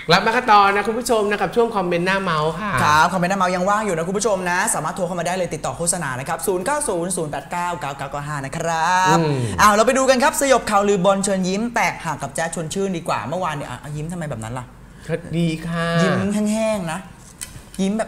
กลับมากันต่อนะคุณผู้ชมนะครับช่วงคอมเมนต์หน้าเมาส์ค่ะครับคอมเมนต์หน้าเมาส์ยังว่างอยู่นะคุณผู้ชมนะสามารถโทรเข้ามาได้เลยติดต่อโฆษณานะครับ0900899995นะครับเราไปดูกันครับสยบข่าวลือบอลเชิญยิ้มแตกหักกับแจ๊สชวนชื่นดีกว่าเมื่อวานเนี่ยยิ้มทำไมแบบนั้นล่ะดีค่ะยิ้มแห้งๆนะยิ้มแบบ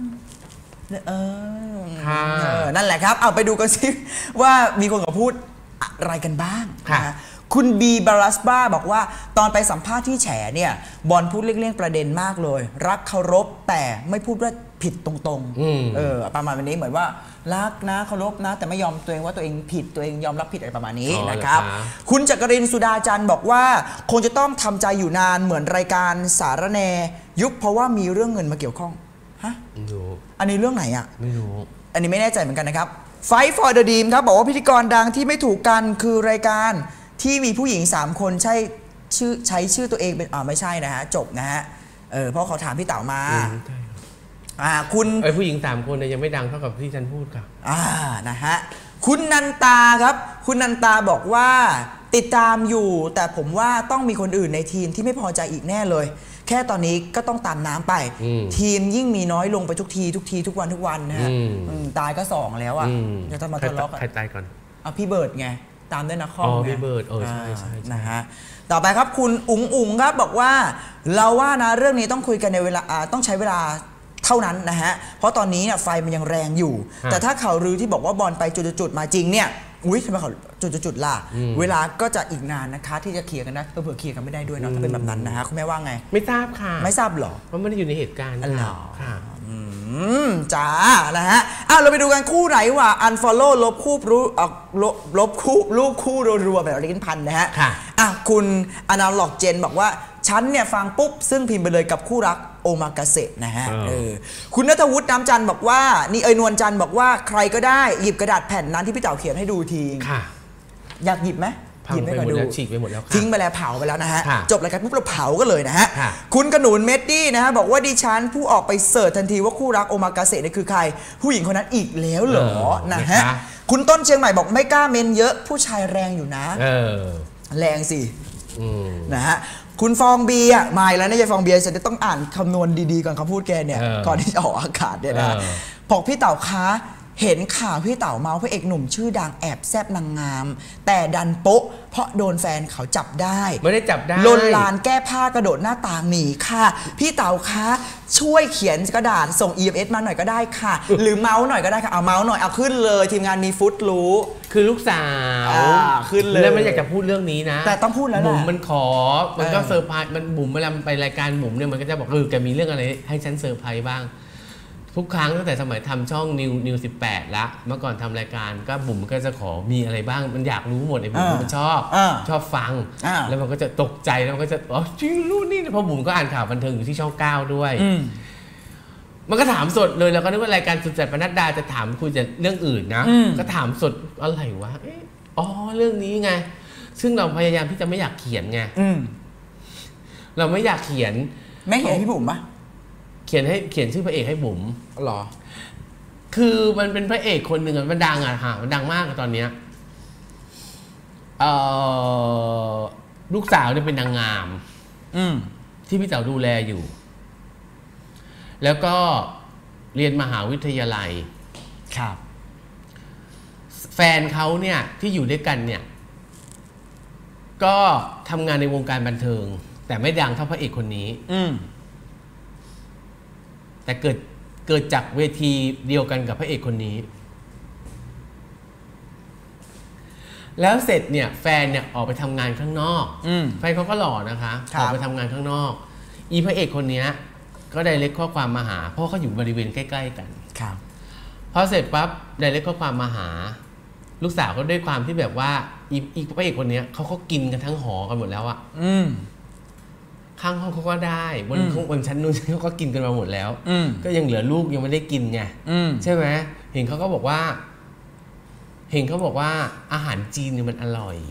นั่นแหละครับเอาไปดูกันสิว่ามีคนกับพูดอะไรกันบ้างนะคุณบีบารัสบ้าบอกว่าตอนไปสัมภาษณ์ที่แฉเนี่ยบอลพูดเลี่ยงประเด็นมากเลยรักเคารพแต่ไม่พูดว่าผิดตรงๆประมาณนี้เหมือนว่ารักนะเคารพนะแต่ไม่ยอมตัวเองว่าตัวเองผิดตัวเองยอมรับผิดอะไรประมาณนี้นะครับคุณจักรินทร์สุดาจันทร์บอกว่าคงจะต้องทำใจอยู่นานเหมือนรายการสารแนยุบเพราะว่ามีเรื่องเงินมาเกี่ยวข้องฮะอันนี้เรื่องไหนอ่ะไม่รู้อันนี้ไม่แน่ใจเหมือนกันนะครับFight for the Dream ครับบอกว่าพิธีกรดังที่ไม่ถูกกันคือรายการที่มีผู้หญิง3คนใช้ชื่อตัวเองเป็นไม่ใช่นะฮะจบนะฮะเพราะเขาถามพี่เต๋ามาคุณผู้หญิง3คนเนี่ยยังไม่ดังเท่ากับที่ฉันพูดค่ะนะฮะคุณนันตาครับคุณนันตาบอกว่าติดตามอยู่แต่ผมว่าต้องมีคนอื่นในทีมที่ไม่พอใจอีกแน่เลยแค่ตอนนี้ก็ต้องตามน้ำไปทีมยิ่งมีน้อยลงไปทุกทีทุกวันนะฮะตายก็2แล้วจะต้องมาทะเลาะกันใครตายก่อนพี่เบิร์ดไงตามด้วยนะข้อพี่เบิร์ดใช่นะฮะต่อไปครับคุณอุ๋งครับบอกว่าเราว่านะเรื่องนี้ต้องคุยกันในเวลาต้องใช้เวลาเท่านั้นนะฮะเพราะตอนนี้เนี่ยไฟมันยังแรงอยู่แต่ถ้าข่าวลือที่บอกว่าบอลไปจุดๆมาจริงเนี่ยทำไมเขาจุดล่ะเวลาก็จะอีกนานนะคะที่จะเคลียร์กันนะเผื่อเคลียร์กันไม่ได้ด้วยเนาะถ้าเป็นแบบนั้นนะฮะคุณแม่ว่าไงไม่ทราบค่ะไม่ทราบหรอเพราะไม่ได้อยู่ในเหตุการณ์ค่ะจ้านะฮะเราไปดูกันคู่ไหนว่า unfollow ลบคู่ลบคู่รูปคู่รัวๆแบบลิ้นพันนะฮะคุณ analog gen บอกว่าฉันเนี่ยฟังปุ๊บซึ่งพิมพ์ไปเลยกับคู่รักโอมากาเสะนะฮะคุณณัฐวุฒิน้ำจันทร์บอกว่านี่นวลจันทร์บอกว่าใครก็ได้หยิบกระดาษแผ่นนั้นที่พี่เต๋าเขียนให้ดูทีอยากหยิบไหมหยิบไปหมดแล้วฉีกไปหมดแล้วทิ้งไปแล้วเผาไปแล้วนะฮะจบรายการปุ๊บเราเผาก็เลยนะฮะคุณกระหนุนเมดดี้นะฮะบอกว่าดิฉันผู้ออกไปเสิร์ชทันทีว่าคู่รักโอมากาเสะนี่คือใครผู้หญิงคนนั้นอีกแล้วเหรอนะฮะคุณต้นเชียงใหม่บอกไม่กล้าเมนเยอะผู้ชายแรงอยู่นะแรงสินะฮะคุณฟองเบียร์มาแล้วนะยายฟองเบียร์ฉันจะต้องอ่านคำนวณดีๆก่อนคำพูดแกเนี่ยก่อนที่จะออกอากาศเนี่ยนะบอกพี่เต๋าคะเห็นข่าวพี่เต๋าเมาพระเอกหนุ่มชื่อดังแอบแซบนางงามแต่ดันโป๊ะเพราะโดนแฟนเขาจับได้ไม่ได้จับได้ลนลานแก้ผ้ากระโดดหน้าต่างหนีค่ะพี่เต๋าคะช่วยเขียนกระดาษส่ง EMS มาหน่อยก็ได้ค่ะหรือเมาส์หน่อยก็ได้ค่ะเอาเมาส์หน่อยเอาขึ้นเลยทีมงานมีฟุตรู้คือลูกสาวขึ้นเลยแล้วไม่อยากจะพูดเรื่องนี้นะแต่ต้องพูดแล้วบุ๋มมันขอมันก็เซอร์ไพรส์มันบุ๋มเวลาไปรายการบุ๋มเนี่ยมันก็จะบอกแกมีเรื่องอะไรให้ฉันเซอร์ไพรส์บ้างทุกครั้งตั้งแต่สมัยทำช่องนิว18ละเมื่อก่อนทำรายการก็บุ๋มก็จะขอมีอะไรบ้างมันอยากรู้หมดไอ้บุ๋มมันชอบฟังแล้วมันก็จะตกใจแล้วมันก็จะจริงรู้นี่เพราะบุ๋มก็อ่านข่าวบันเทิงอยู่ที่ช่อง9ด้วยมันก็ถามสดเลยแล้วก็นึกว่ารายการสุดแสบปนัดดาจะถามคุยแต่เรื่องอื่นนะก็ถามสดอะไรวะเรื่องนี้ไงซึ่งเราพยายามที่จะไม่อยากเขียนไงเราไม่อยากเขียนไม่เขียนพี่บุ๋มปะเขียนชื่อพระเอกให้บุ๋มหรอคือมันเป็นพระเอกคนหนึ่งมันดังมันดังมากตอนนี้ลูกสาวเนี่ยเป็นนางงามที่พี่เต๋าดูแลอยู่แล้วก็เรียนมหาวิทยาลัยครับแฟนเขาเนี่ยที่อยู่ด้วยกันเนี่ยก็ทำงานในวงการบันเทิงแต่ไม่ดังเท่าพระเอกคนนี้แต่เกิดจากเวทีเดียวกันกับพระเอกคนนี้แล้วเสร็จเนี่ยแฟนเนี่ยออกไปทำงานข้างนอกแฟนเขาก็หล่อนะคะออกไปทำงานข้างนอกอีพระเอกคนนี้ก็ไดเรกข้อความมาหาเพราะเขาอยู่บริเวณใกล้ๆกันพอเสร็จปั๊บไดเรกข้อความมาหาลูกสาวก็ด้วยความที่แบบว่าอีพระเอกคนนี้เขากินกันทั้งหอกันหมดแล้วอะข้างห้องเขาก็ได้บนชั้นนู้นเขาก็กินกันมาหมดแล้วก็ยังเหลือลูกยังไม่ได้กินไงใช่ไหมเห็นเขาบอกว่าอาหารจีนเนี่ยมันอร่อย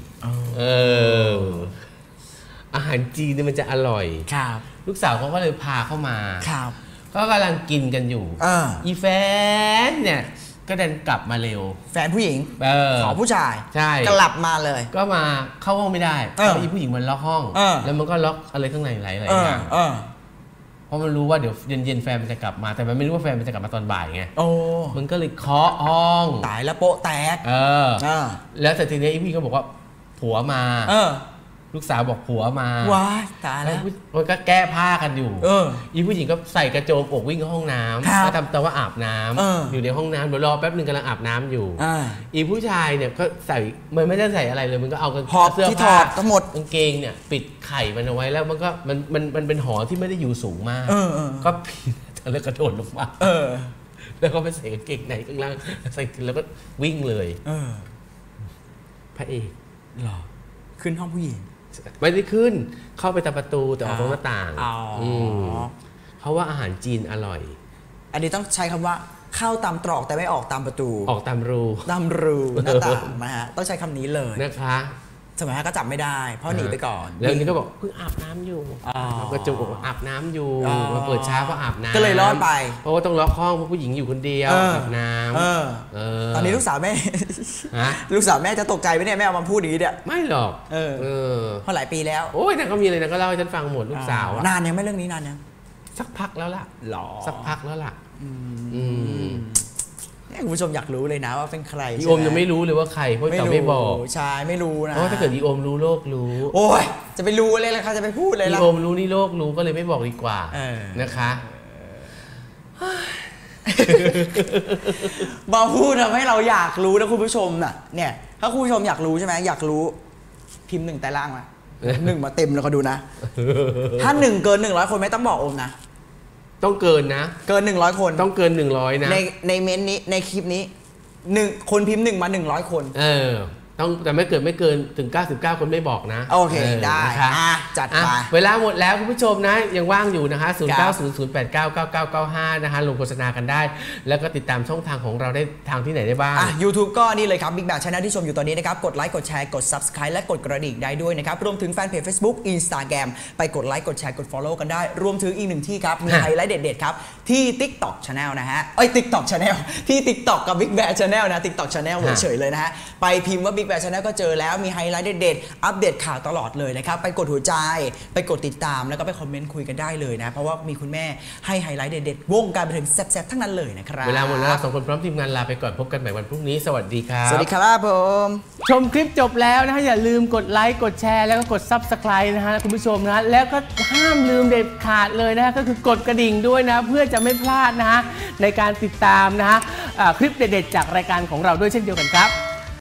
อาหารจีนเนี่ยมันจะอร่อยลูกสาวเขาก็เลยพาเข้ามาก็กำลังกินกันอยู่อีแฟนเนี่ยก็เดินกลับมาเร็วแฟนผู้หญิงขอผู้ชายใช่กลับมาเลยก็มาเข้าห้องไม่ได้เพราะอีผู้หญิงมันล็อกห้องแล้วมันก็ล็อกอะไรข้างในหลายอย่างเพราะมันรู้ว่าเดี๋ยวเย็นแฟนมันจะกลับมาแต่มันไม่รู้ว่าแฟนมันจะกลับมาตอนบ่ายไงมันก็เลยเคาะห้องตายแล้วโป๊ะแตกแล้วแต่ทีนี้อีผู้หญิงก็บอกว่าผัวมาลูกสาวบอกผัวมาว้ายตายแล้วมันก็แก้ผ้ากันอยู่อีผู้หญิงก็ใส่กระโจมอกวิ่งเข้าห้องน้ำแล้วทำตัวว่าอาบน้ำอยู่ในห้องน้ำเดี๋ยวรอแป๊บนึงกำลังอาบน้ำอยู่อีผู้ชายเนี่ยก็ใส่มันไม่ได้ใส่อะไรเลยมันก็เอาเสื้อผ้าทั้งหมดกางเกงเนี่ยปิดไข่มันเอาไว้แล้วมันก็มันเป็นหอที่ไม่ได้อยู่สูงมากก็ปีนแล้วกระโดดลงมาแล้วก็ไปใส่กางเกงในข้างล่างใส่แล้วก็วิ่งเลยพระเอกหรอขึ้นห้องผู้หญิงไม่ได้ขึ้นเข้าไปตามประตูแต่ออกตรงหน้าต่างเขาว่าอาหารจีนอร่อยอันนี้ต้องใช้คำว่าเข้าตามตรอกแต่ไม่ออกตามประตูออกตามรูหน้าต่างนะฮะต้องใช้คำนี้เลยนะคะสมัยนั้นก็จับไม่ได้เพราะหนีไปก่อนแล้วนี่ก็บอกเพิ่งอาบน้ำอยู่ก็จุกอาบน้ำอยู่มาเปิดช้าเพราะอาบน้ำก็เลยรอดไปเพราะว่าต้องล็อกห้องเพราะผู้หญิงอยู่คนเดียวอาบน้ำตอนนี้ลูกสาวแม่ลูกสาวแม่จะตกใจไหมเนี่ยแม่เอามาพูดอย่างนี้เนี่ยไม่หรอกเพราะหลายปีแล้วโอ้ยนางก็มีเลยนางก็เล่าให้ฉันฟังหมดลูกสาวนานยังไม่เรื่องนี้นานยังสักพักแล้วล่ะสักพักแล้วล่ะคุณผู้ชมอยากรู้เลยนะว่าเป็นใครอีโอมยังไม่รู้เลยว่าใครเพราะจะไม่บอกใช่ไม่รู้นะเพราะถ้าเกิดอีโอมรู้โลกรู้โอ้ยจะไปรู้เลยล่ะคะจะไปพูดเลยล่ะอีโอมรู้นี่โลกรู้ก็เลยไม่บอกดีกว่านะคะมาพูดทำให้เราอยากรู้นะคุณผู้ชมน่ะเนี่ยถ้าคุณผู้ชมอยากรู้ใช่ไหมอยากรู้พิมพ์1แต่ล่างมา1มาเต็มแล้วก็ดูนะถ้า1เกิน100คนไม่ต้องบอกโอมนะต้องเกินนะเกิน100คนต้องเกิน100นะในเมนต์นี้ในคลิปนี้1คนพิมพ์1มา100คนต้องแต่ไม่เกินถึง99คนไม่บอกนะโอเคได้จัดไปเวลาหมดแล้วคุณผู้ชมนะยังว่างอยู่นะคะ0900899995นะคะลงโฆษณากันได้แล้วก็ติดตามช่องทางของเราได้ทางที่ไหนได้บ้าง YouTube ก็นี่เลยครับ Big Bang Channel ที่ชมอยู่ตอนนี้นะครับกดไลค์กดแชร์กด Subscribe และกดกระดิ่งได้ด้วยนะครับรวมถึงแฟนเพจ Facebook Instagram ไปกดไลค์กดแชร์กด Follow กันได้รวมถึงอีกหนึ่งที่ครับมีไฮไลท์เด็ดๆครับที่ TikTok Channel นะฮะTikTok Channel ที่ TikTok กับ Big Bang Channel นะ TikTok Channel เฉยๆเลยนะฮะไปพิมพ์ว่า Big Bang Channel ก็เจอแล้วมีไฮไลท์เด็ดๆอัปเดตข่าวตลอดเลยนะครับไปกดหัวใจไปกดติดตามแล้วก็ไปคอมเมนต์คุยกันได้เลยนะเพราะว่ามีคุณแม่ให้ไฮไลท์เด็ดๆวงการบันเทิงแซ่บๆทั้งนั้นเลยนะครับเวลาหมดแล้วเราสองคนพร้อมทีมงานลาไปก่อนพบกันใหม่วันพรุ่งนี้สวัสดีครับสวัสดีครับผมชมคลิปจบแล้วนะฮะอย่าลืมกดไลค์กดแชร์แล้วก็กด Subscribe นะฮะคุณผู้ชมนะแล้วก็ห้ามลืมเด็ดขาดเลยนะก็คือกดกระดิ่งด้วยนะเพื่อจะไม่พลาดนะฮะในการติดตามนะฮะคลิปเด็ดๆจากรายการของเราด้วยเช่นเดียวกันครับ